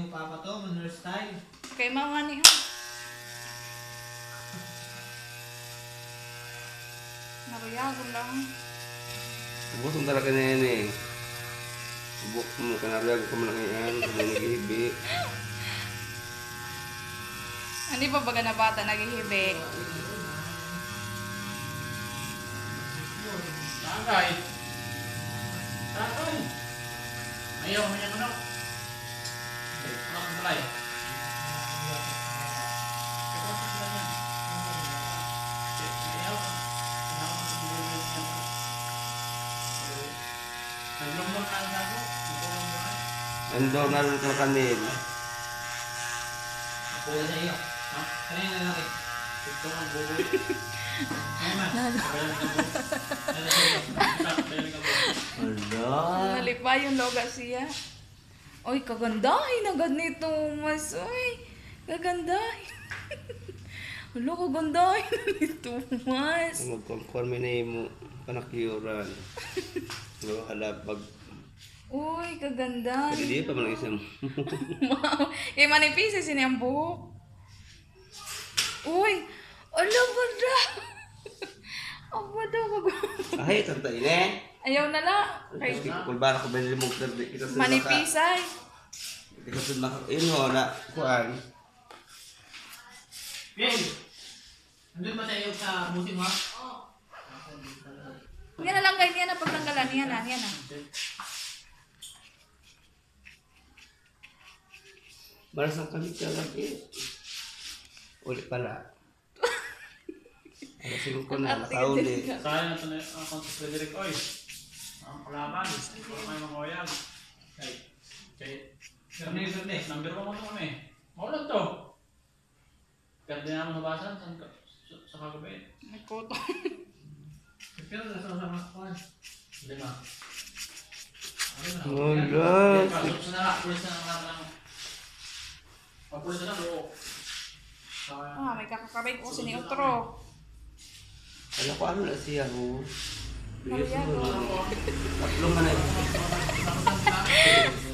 mo papa to, manure style. Kay mama ni Naruyagon lang. Ubus mo talaga na yan eh. Ubus mo, kanaryago ka mo lang yan. Kung nag-ihibi. Hindi pa baga na bata naghihibi? Tagay. Tagay. Ayaw mo niya manok. Manok ang balay. Naglumlum na ang gago. Ando, naroon ka kanil. Napuha sa iyo. Kanina na natin. Ito ang buboy. Ala. Nalipa yung loga siya. Oy, kagandahin agad nito, mas. Oy, kagandahin. Hala, kagandahin nito, mas. Magkonforme na yung panakyuran. Halapag. Uy, kagandahin. Hindi pa man isang. Wow. Kaya manipis sini ang buhok. Uy, ala ba da? Aba daw mag- Ay, tanta ini. Ayaw na lang. Kay Kung ba ako binili mo kita sa manipisay. Kita sa maka. Yun ho na. Kuan. Bien. Andun ba tayo sa musim mo? Yan na lang guys, yan na pagtanggalan. Yan na, yan na. Marasang kami ka lagi. Ulit pala. Alasing ko na, nakauli. Sayang na ito na ako sa Frederick Oy. Ang kalaban. Puro kayo mga oyag. Okay. Number 1 mo ito kami. Maulan to. Pero di naman nabasan sa kagabi. May koto. Pero nasa mga kuwan. Lima. Wala. Pulis na lang. Pulis na lang. Papulis na lang. Ah, may kakakabay ko sini otro. Alam ko ano na siya ho. Mariano. Tatlong man na.